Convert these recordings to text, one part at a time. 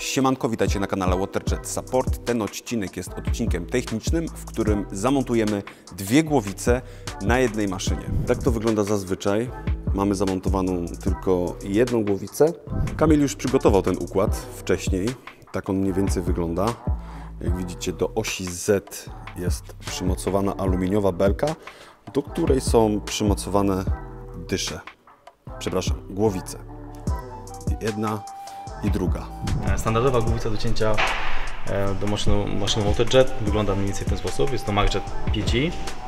Siemanko, witajcie na kanale Waterjet Support. Ten odcinek jest odcinkiem technicznym, w którym zamontujemy dwie głowice na jednej maszynie. Tak to wygląda zazwyczaj. Mamy zamontowaną tylko jedną głowicę. Kamil już przygotował ten układ wcześniej. Tak on mniej więcej wygląda. Jak widzicie, do osi Z jest przymocowana aluminiowa belka, do której są przymocowane dysze. Przepraszam, głowice. Jedna i druga. Standardowa głowica do cięcia do maszyny Waterjet wygląda mniej więcej w ten sposób. Jest to MachJet 5i.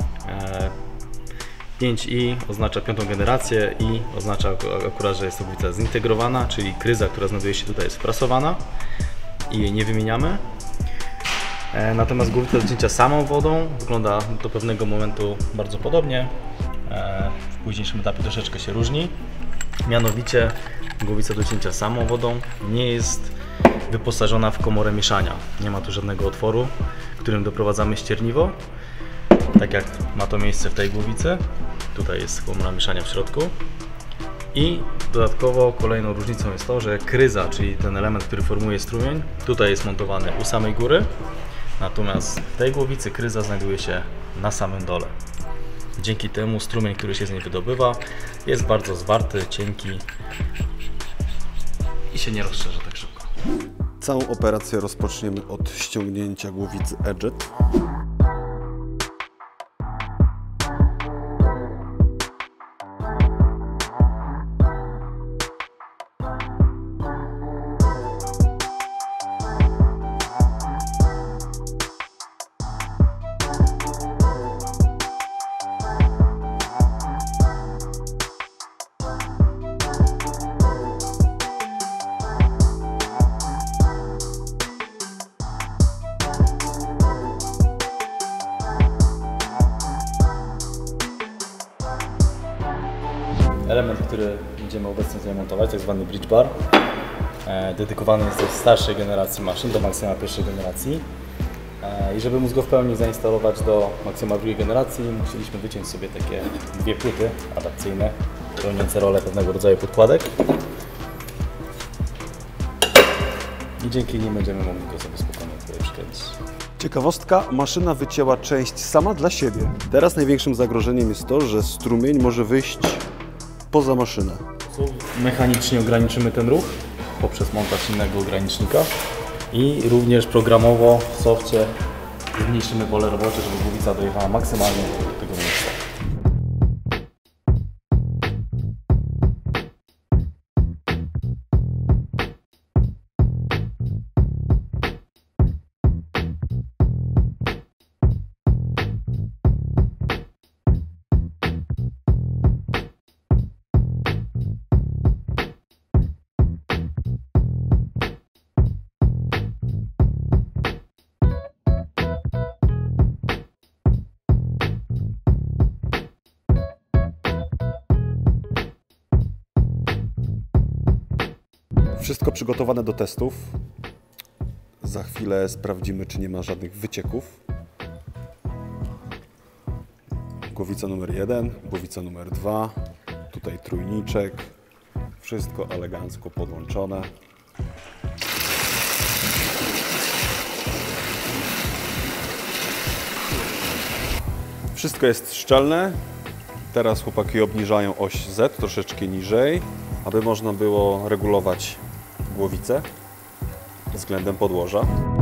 5i oznacza piątą generację i oznacza akurat, że jest to głowica zintegrowana, czyli kryza, która znajduje się tutaj, jest wprasowana i jej nie wymieniamy. Natomiast głowica do cięcia samą wodą wygląda do pewnego momentu bardzo podobnie. W późniejszym etapie troszeczkę się różni. Mianowicie głowica do cięcia samą wodą nie jest wyposażona w komorę mieszania. Nie ma tu żadnego otworu, którym doprowadzamy ścierniwo, tak jak ma to miejsce w tej głowicy. Tutaj jest komora mieszania w środku. I dodatkowo kolejną różnicą jest to, że kryza, czyli ten element, który formuje strumień, tutaj jest montowany u samej góry, natomiast w tej głowicy kryza znajduje się na samym dole. Dzięki temu strumień, który się z niej wydobywa, jest bardzo zwarty, cienki i się nie rozszerza tak szybko. Całą operację rozpoczniemy od ściągnięcia głowicy Edget. Element, który będziemy obecnie zamontować, tak zwany bridge bar, dedykowany jest do starszej generacji maszyn, do Maxima pierwszej generacji. I żeby móc go w pełni zainstalować do Maxima drugiej generacji, musieliśmy wyciąć sobie takie dwie płyty adaptacyjne, pełniące rolę pewnego rodzaju podkładek. I dzięki nim będziemy mogli go sobie spokojnie tutaj przykręcić. Ciekawostka, maszyna wycięła część sama dla siebie. Teraz największym zagrożeniem jest to, że strumień może wyjść poza maszynę. Mechanicznie ograniczymy ten ruch poprzez montaż innego ogranicznika i również programowo w softie zmniejszymy pole robocze, żeby głowica dojechała maksymalnie do tego miejsca. Wszystko przygotowane do testów. Za chwilę sprawdzimy, czy nie ma żadnych wycieków. Głowica numer 1, głowica numer 2, tutaj trójniczek. Wszystko elegancko podłączone. Wszystko jest szczelne. Teraz chłopaki obniżają oś Z troszeczkę niżej, aby można było regulować głowicę względem podłoża.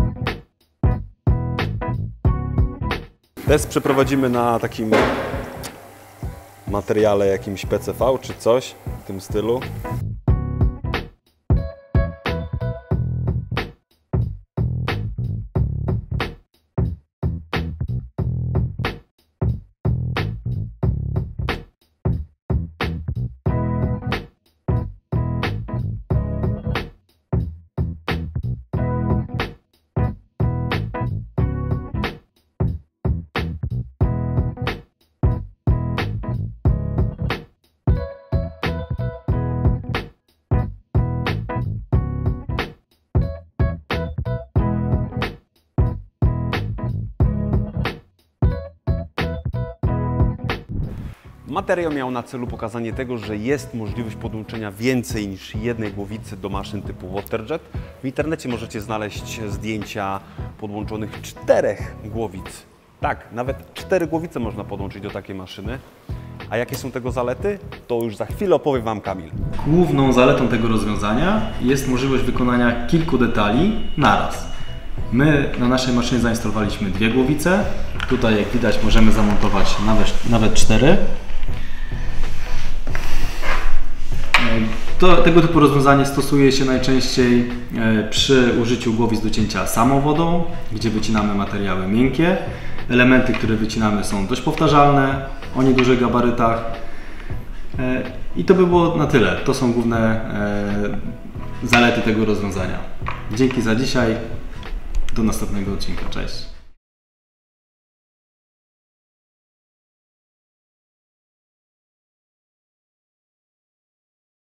Test przeprowadzimy na takim materiale jakimś PCV czy coś w tym stylu. Materiał miał na celu pokazanie tego, że jest możliwość podłączenia więcej niż jednej głowicy do maszyn typu Waterjet. W internecie możecie znaleźć zdjęcia podłączonych 4 głowic. Tak, nawet 4 głowice można podłączyć do takiej maszyny. A jakie są tego zalety? To już za chwilę opowie Wam Kamil. Główną zaletą tego rozwiązania jest możliwość wykonania kilku detali naraz. My na naszej maszynie zainstalowaliśmy 2 głowice. Tutaj, jak widać, możemy zamontować nawet 4. Tego typu rozwiązanie stosuje się najczęściej przy użyciu głowic do cięcia samą wodą, gdzie wycinamy materiały miękkie. Elementy, które wycinamy, są dość powtarzalne, o niedużych gabarytach. I to by było na tyle. To są główne zalety tego rozwiązania. Dzięki za dzisiaj. Do następnego odcinka. Cześć.